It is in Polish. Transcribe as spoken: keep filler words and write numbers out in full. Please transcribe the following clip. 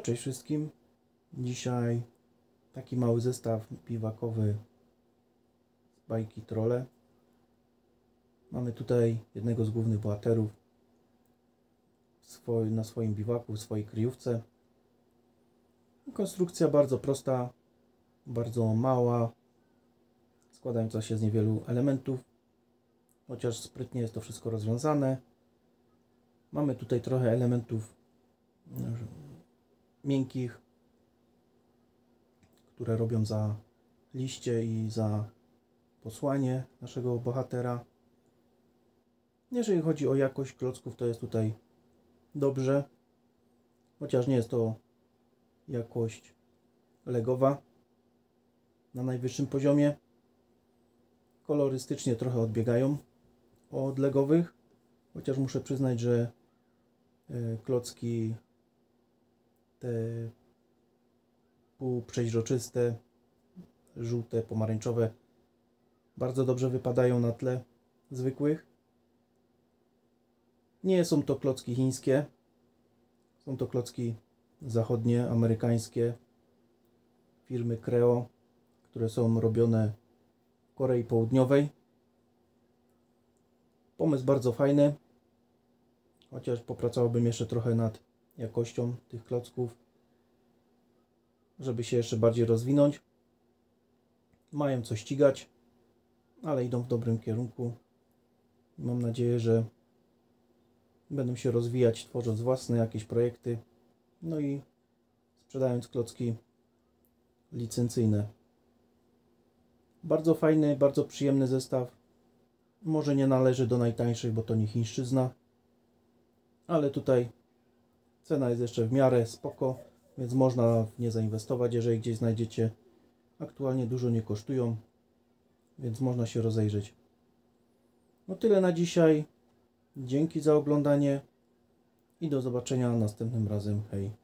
cześć wszystkim. Dzisiaj taki mały zestaw biwakowy z bajki Trolle. Mamy tutaj jednego z głównych bohaterów swoj, na swoim biwaku, w swojej kryjówce. Konstrukcja bardzo prosta, bardzo mała, składająca się z niewielu elementów, chociaż sprytnie jest to wszystko rozwiązane. Mamy tutaj trochę elementów miękkich, które robią za liście i za posłanie naszego bohatera. Jeżeli chodzi o jakość klocków, to jest tutaj dobrze, chociaż nie jest to jakość legowa na najwyższym poziomie. Kolorystycznie trochę odbiegają od legowych, chociaż muszę przyznać, że klocki te półprzeźroczyste, żółte, pomarańczowe bardzo dobrze wypadają na tle zwykłych. Nie są to klocki chińskie, są to klocki zachodnie, amerykańskie firmy Creo, które są robione w Korei Południowej. Pomysł bardzo fajny, chociaż popracowałbym jeszcze trochę nad jakością tych klocków, żeby się jeszcze bardziej rozwinąć. Mają co ścigać, ale idą w dobrym kierunku. Mam nadzieję, że będą się rozwijać, tworząc własne jakieś projekty, no i sprzedając klocki licencyjne. Bardzo fajny, bardzo przyjemny zestaw. Może nie należy do najtańszych, bo to nie chińszczyzna, ale tutaj cena jest jeszcze w miarę spoko, więc można w nie zainwestować, jeżeli gdzieś znajdziecie. Aktualnie dużo nie kosztują, więc można się rozejrzeć. No tyle na dzisiaj. Dzięki za oglądanie i do zobaczenia następnym razem. Hej!